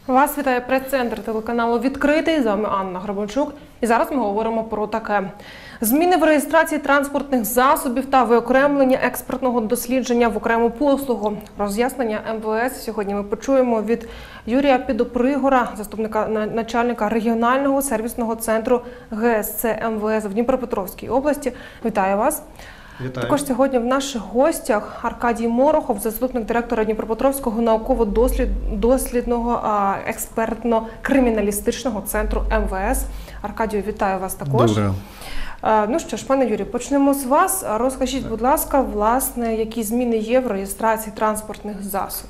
Вас вітає прес-центр телеканалу «Відкритий». З вами Анна Грабанчук. І зараз ми говоримо про таке. Зміни в реєстрації транспортних засобів та виокремлення експертного дослідження в окрему послугу. Роз'яснення МВС сьогодні ми почуємо від Юрія Підопригора, заступника начальника регіонального сервісного центру ГСЦ МВС в Дніпропетровській області. Вітаю вас. Вітаю. Також сьогодні в наших гостях Аркадій Морохов, заступник директора Дніпропетровського науково-дослідного експертно-криміналістичного центру МВС. Аркадію, вітаю вас також. Добре. Ну що ж, пане Юрію, почнемо з вас. Розкажіть, будь ласка, власне, які зміни є в реєстрації транспортних засобів?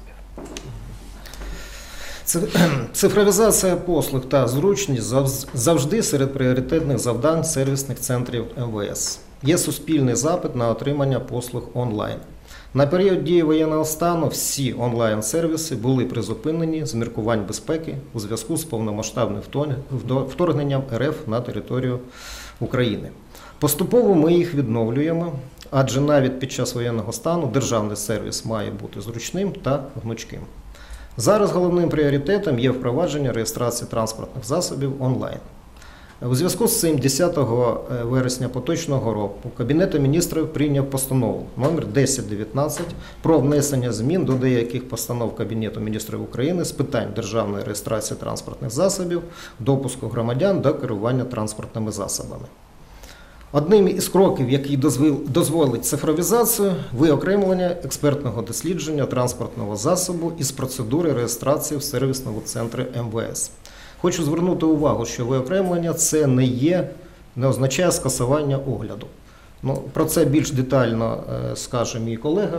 Цифровізація послуг та зручність завжди серед пріоритетних завдань сервісних центрів МВС. Є суспільний запит на отримання послуг онлайн. На період дії воєнного стану всі онлайн-сервіси були призупинені з міркувань безпеки у зв'язку з повномасштабним вторгненням РФ на територію України. Поступово ми їх відновлюємо, адже навіть під час воєнного стану державний сервіс має бути зручним та гнучким. Зараз головним пріоритетом є впровадження реєстрації транспортних засобів онлайн. У зв'язку з цим 10 вересня поточного року Кабінет міністрів прийняв постанову номер 1019 про внесення змін до деяких постанов Кабінету міністрів України з питань державної реєстрації транспортних засобів, допуску громадян до керування транспортними засобами. Одним із кроків, який дозволить цифровізацію, виокремлення експертного дослідження транспортного засобу із процедури реєстрації в сервісному центрі МВС. Хочу звернути увагу, що виокремлення це не означає скасування огляду. Про це більш детально скаже мій колега.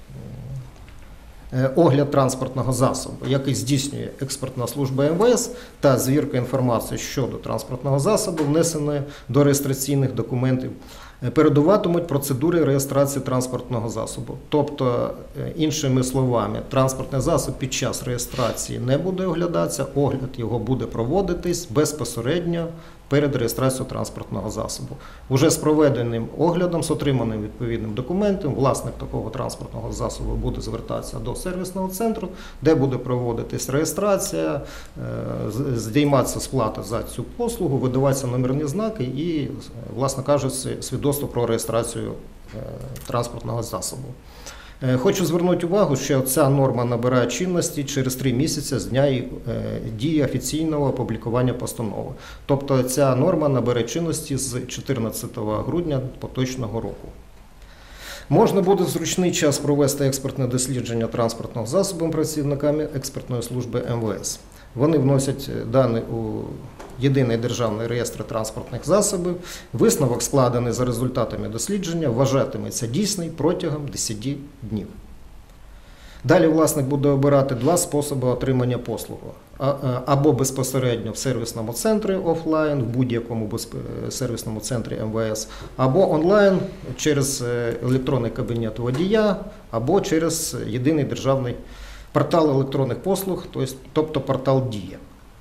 Огляд транспортного засобу, який здійснює експертна служба МВС та звірка інформації щодо транспортного засобу, внесеної до реєстраційних документів, передуватимуть процедури реєстрації транспортного засобу. Тобто, іншими словами, транспортний засіб під час реєстрації не буде оглядатися, огляд його буде проводитись безпосередньо перед реєстрацією транспортного засобу. Уже з проведеним оглядом, з отриманим відповідним документом, власник такого транспортного засобу буде звертатися до сервісного центру, де буде проводитись реєстрація, здійматися сплата за цю послугу, видаватися номерні знаки і, власне кажучи, свідоцтво про реєстрацію транспортного засобу. Хочу звернути увагу, що ця норма набирає чинності через 3 місяці з дня дії офіційного опублікування постанови. Тобто ця норма набере чинності з 14 грудня поточного року. Можна буде в зручний час провести експертне дослідження транспортного засобу працівниками експертної служби МВС. Вони вносять дані у Єдиний державний реєстр транспортних засобів. Висновок, складений за результатами дослідження, вважатиметься дійсний протягом 10 днів. Далі власник буде обирати 2 способи отримання послуги. Або безпосередньо в сервісному центрі офлайн, в будь-якому сервісному центрі МВС, або онлайн через електронний кабінет водія, або через єдиний державний портал електронних послуг, тобто портал Дія.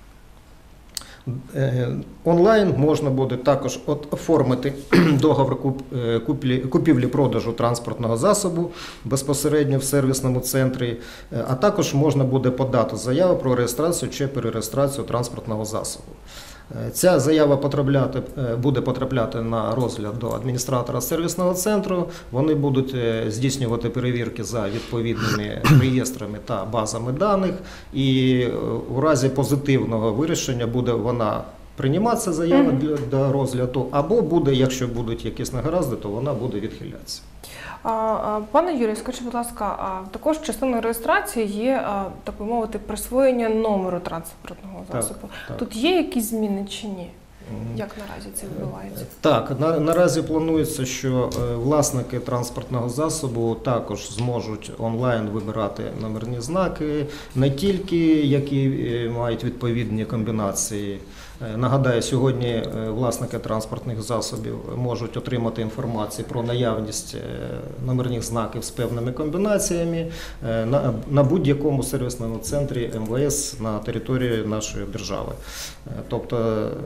Онлайн можна буде також оформити договір купівлі-продажу транспортного засобу безпосередньо в сервісному центрі, а також можна буде подати заяву про реєстрацію чи перереєстрацію транспортного засобу. Ця заява буде потрапляти на розгляд до адміністратора сервісного центру. Вони будуть здійснювати перевірки за відповідними реєстрами та базами даних. І у разі позитивного вирішення буде вона прийматися заява до розгляду, або буде, якщо будуть якісь негаразди, то вона буде відхилятися. Пане Юрію, скажіть, будь ласка, також частиною реєстрації є, так би мовити, присвоєння номеру транспортного засобу. Так. Тут є якісь зміни чи ні? Як наразі це відбувається? Так, наразі планується, що власники транспортного засобу також зможуть онлайн вибирати номерні знаки, не тільки які мають відповідні комбінації. Нагадаю, сьогодні власники транспортних засобів можуть отримати інформацію про наявність номерних знаків з певними комбінаціями на будь-якому сервісному центрі МВС на території нашої держави. Тобто,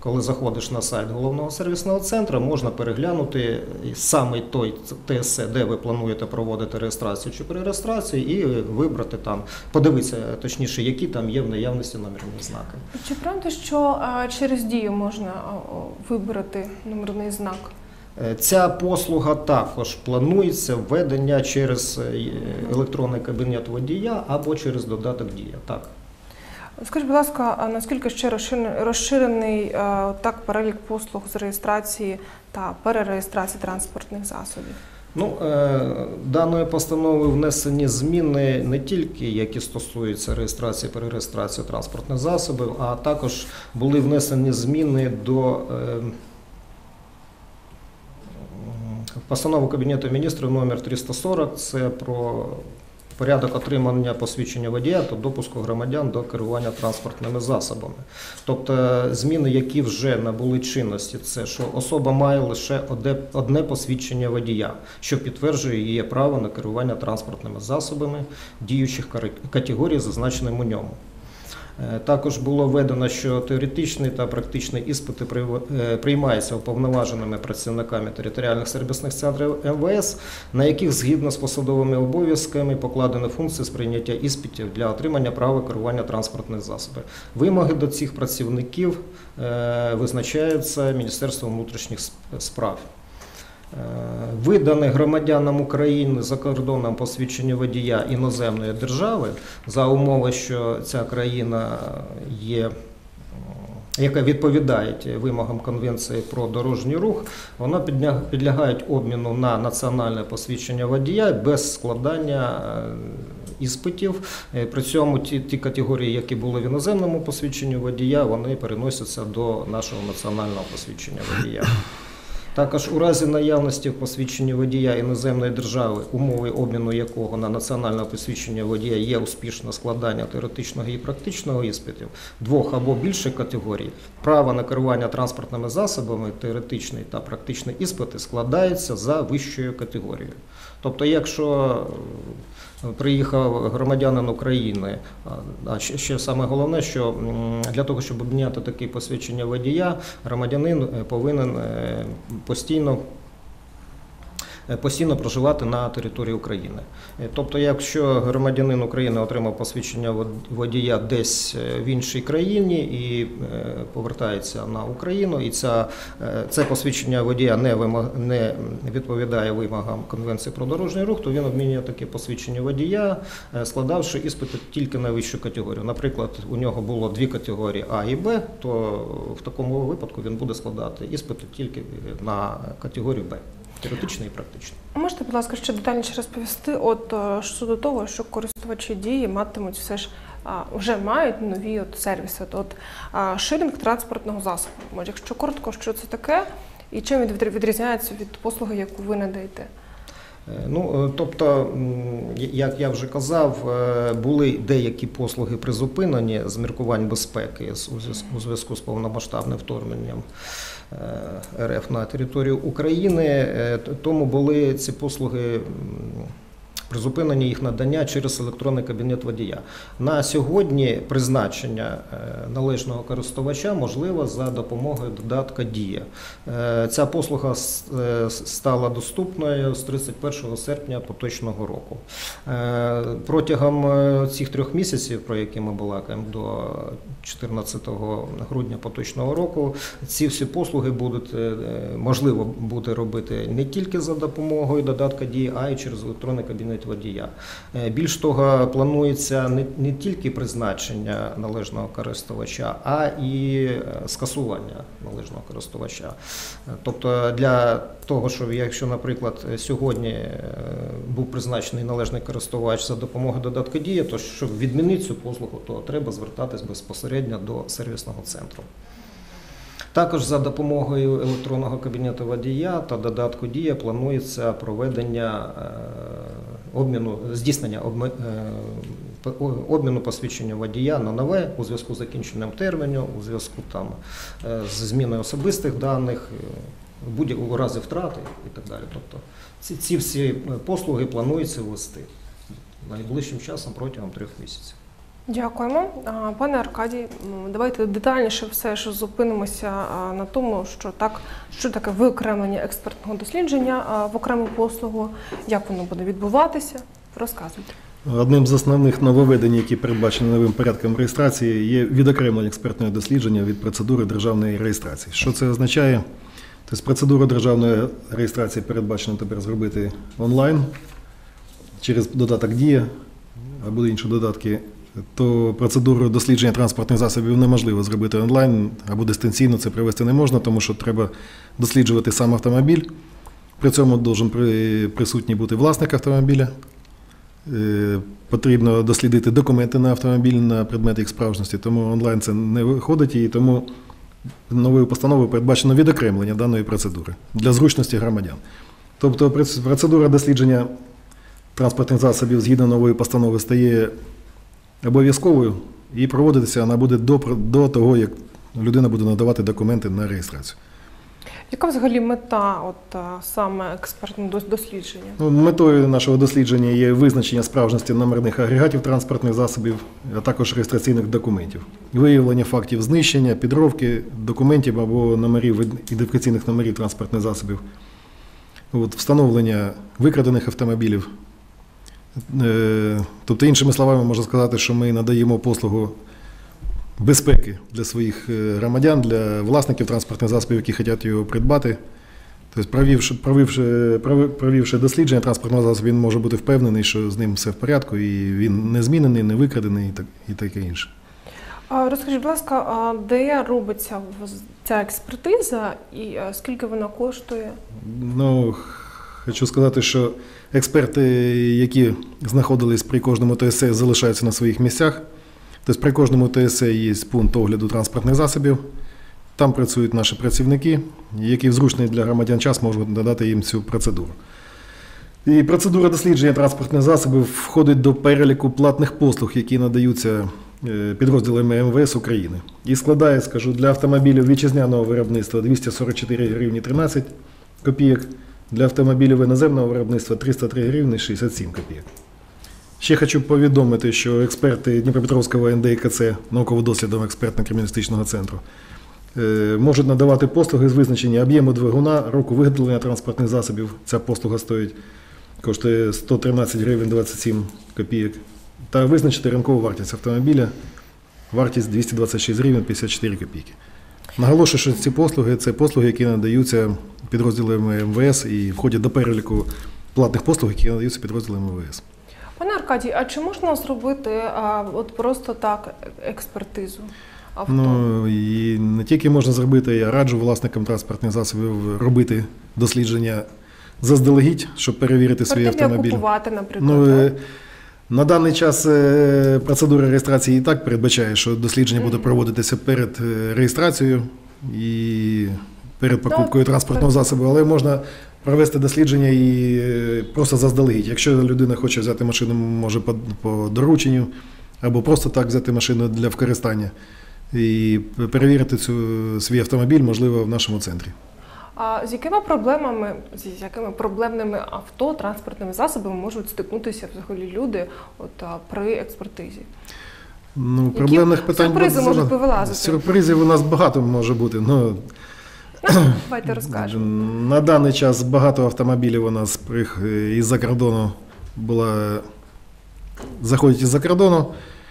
коли заходиш на сайт головного сервісного центру, можна переглянути саме той ТСЦ, де ви плануєте проводити реєстрацію чи перереєстрацію, і вибрати там, подивитися, точніше, які там є в наявності номерні знаки. Чи правда, що через Дію можна вибрати номерний знак? Ця послуга також планується введення через електронний кабінет водія або через додаток Дія. Так. Скажіть, будь ласка, а наскільки ще розширений перелік послуг з реєстрації та перереєстрації транспортних засобів? Даною постановою внесені зміни не тільки, які стосуються реєстрації, перереєстрації транспортних засобів, а також були внесені зміни до постанови Кабінету міністрів номер 340, це про порядок отримання посвідчення водія та допуску громадян до керування транспортними засобами. Тобто зміни, які вже набули чинності, це що особа має лише одне посвідчення водія, що підтверджує її право на керування транспортними засобами діючих категорій, зазначеним у ньому. Також було введено, що теоретичні та практичні іспити приймаються уповноваженими працівниками територіальних сервісних центрів МВС, на яких згідно з посадовими обов'язками покладені функції з прийняття іспитів для отримання права керування транспортних засобів. Вимоги до цих працівників визначаються Міністерством внутрішніх справ. Видане громадянам України за кордоном посвідчення водія іноземної держави за умови, що ця країна є, яка відповідає вимогам Конвенції про дорожній рух, вона підлягають обміну на національне посвідчення водія без складання іспитів. При цьому ті категорії, які були в іноземному посвідченні водія, вони переносяться до нашого національного посвідчення водія. Також у разі наявності в посвідченні водія іноземної держави, умови обміну якого на національне посвідчення водія є успішне складання теоретичного і практичного іспитів двох або більше категорій, право на керування транспортними засобами, теоретичний та практичний іспити складаються за вищою категорією. Тобто, якщо приїхав громадянин України, а ще саме головне, що для того, щоб обміняти таке посвідчення водія, громадянин повинен постійно проживати на території України. Тобто, якщо громадянин України отримав посвідчення водія десь в іншій країні і повертається на Україну, і це посвідчення водія не відповідає вимогам Конвенції про дорожній рух, то він обмінює таке посвідчення водія, складавши іспити тільки на вищу категорію. Наприклад, у нього було дві категорії А і Б, то в такому випадку він буде складати іспити тільки на категорію Б. Теоретично і практично. Можете, будь ласка, ще детальніше розповісти щодо того, що користувачі Дії матимуть вже мають нові сервіси, ширинг транспортного засобу. Якщо коротко, що це таке і чим він відрізняється від послуги, яку ви надаєте? Тобто, як я вже казав, були деякі послуги призупинені з міркувань безпеки у зв'язку з повномасштабним вторгненням РФ на територію України, тому були ці послуги призупинені їх надання через електронний кабінет водія. На сьогодні призначення належного користувача можливо за допомогою додатка «Дія». Ця послуга стала доступною з 31 серпня поточного року. Протягом цих 3 місяців, про які ми балакаємо, до 14 грудня поточного року, ці всі послуги можливо буде робити не тільки за допомогою додатка «Дія», а й через електронний кабінет водія. Більш того, планується не тільки призначення належного користувача, а і скасування належного користувача. Тобто для того, що якщо, наприклад, сьогодні був призначений належний користувач за допомогою додатку «Дія», то щоб відмінити цю послугу, то треба звертатись безпосередньо до сервісного центру. Також за допомогою електронного кабінету водія та додатку «Дія» планується проведення здійснення обміну посвідчення водія на нове у зв'язку з закінченням терміну, у зв'язку з зміною особистих даних, у разі втрати і так далі. Тобто ці всі послуги планується ввести найближчим часом протягом 3 місяців. Дякуємо. Пане Аркадій, давайте детальніше все ж зупинимося на тому, що таке виокремлення експертного дослідження в окрему послугу, як воно буде відбуватися. Розказуйте. Одним з основних нововведень, які передбачені новим порядком реєстрації, є відокремлення експертного дослідження від процедури державної реєстрації. Що це означає? Тобто процедуру державної реєстрації передбачено тепер зробити онлайн через додаток «Дія» або інші додатки, то процедуру дослідження транспортних засобів неможливо зробити онлайн або дистанційно це провести не можна, тому що треба досліджувати сам автомобіль. При цьому має присутній бути власник автомобіля. Потрібно дослідити документи на автомобіль на предмет їх справжності, тому онлайн це не виходить, і тому новою постановою передбачено відокремлення даної процедури для зручності громадян. Тобто процедура дослідження транспортних засобів згідно нової постанови стає обов'язковою і проводитися вона буде до того, як людина буде надавати документи на реєстрацію. Яка взагалі мета саме експертного дослідження? Метою нашого дослідження є визначення справжності номерних агрегатів транспортних засобів, а також реєстраційних документів, виявлення фактів знищення, підробки документів або ідентифікаційних номерів транспортних засобів, встановлення викрадених автомобілів. Тобто, іншими словами, можна сказати, що ми надаємо послугу безпеки для своїх громадян, для власників транспортних засобів, які хочуть його придбати. Тобто, провівши дослідження транспортного засобу, він може бути впевнений, що з ним все в порядку, і він не змінений, не викрадений і таке інше. Розкажіть, будь ласка, де робиться ця експертиза і скільки вона коштує? Хочу сказати, що експерти, які знаходились при кожному ТСЕ, залишаються на своїх місцях. Тобто при кожному ТСЕ є пункт огляду транспортних засобів. Там працюють наші працівники, які в зручний для громадян час можуть надати їм цю процедуру. І процедура дослідження транспортних засобів входить до переліку платних послуг, які надаються підрозділами МВС України. І складає, для автомобілів вітчизняного виробництва 244 гривні 13 копійок, для автомобілів іноземного виробництва 303 гривні 67 копійок. Ще хочу повідомити, що експерти Дніпропетровського НДІКЦ, науково-дослідного експертно-криміналістичного центру, можуть надавати послуги з визначення об'єму двигуна, року виготовлення транспортних засобів. Ця послуга коштує 113 гривень 27 копійок. Та визначити ринкову вартість автомобіля, вартість 226 гривень 54 копійки. Наголошую, що ці послуги – це послуги, які надаються підрозділами МВС і входять до переліку платних послуг, які надаються підрозділами МВС. Пане Аркадій, а чи можна зробити просто так експертизу авто? І не тільки можна зробити, я раджу власникам транспортних засобів робити дослідження заздалегідь, щоб перевірити свій автомобіль. Купувати, наприклад, на даний час процедура реєстрації і так передбачає, що дослідження буде проводитися перед реєстрацією і перед покупкою транспортного засобу, але можна провести дослідження і просто заздалегідь. Якщо людина хоче взяти машину, може по дорученню, або просто так взяти машину для використання і перевірити свій автомобіль, можливо, в нашому центрі. А з якими проблемними авто, транспортними засобами можуть стикнутися взагалі люди при експертизі? Проблемних питань сюрпризи можуть повилазити? Сюрпризів у нас багато може бути. Давайте розкажемо. На даний час багато автомобілів у нас із-за кордону заходять із-за кордону.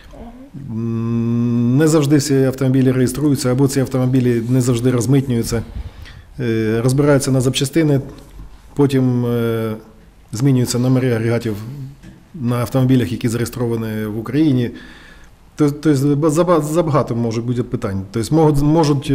Не завжди всі автомобілі реєструються, або ці автомобілі не завжди розмитнюються. Розбираються на запчастини, потім змінюються номери агрегатів на автомобілях, які зареєстровані в Україні. Тобто забагато може бути питань. Тобто можуть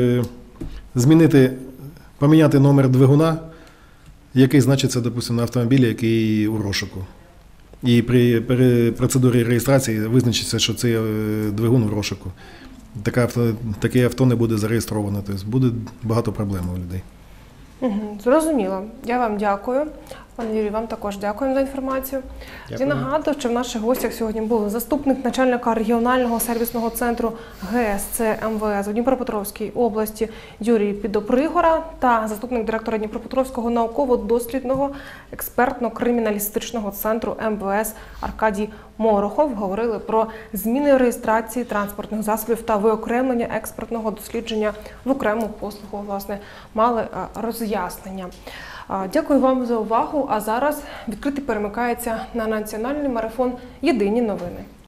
поміняти номер двигуна, який значиться, допустимо, на автомобілі, який у розшуку. І при процедурі реєстрації визначиться, що це двигун в розшуку. Таке авто не буде зареєстровано. Тобто буде багато проблем у людей. Зрозуміло. Я вам дякую. Пане Юрію, вам також дякуємо за інформацію. Дякую. Я нагадую, що в наших гостях сьогодні був заступник начальника регіонального сервісного центру ГСЦ МВС у Дніпропетровській області Юрій Підопригора та заступник директора Дніпропетровського науково-дослідного експертно-криміналістичного центру МВС Аркадій Морохов. Говорили про зміни реєстрації транспортних засобів та виокремлення експертного дослідження в окрему послугу. Власне, мали роз'яснення. Дякую вам за увагу. А зараз відкритий перемикається на національний марафон «Єдині новини».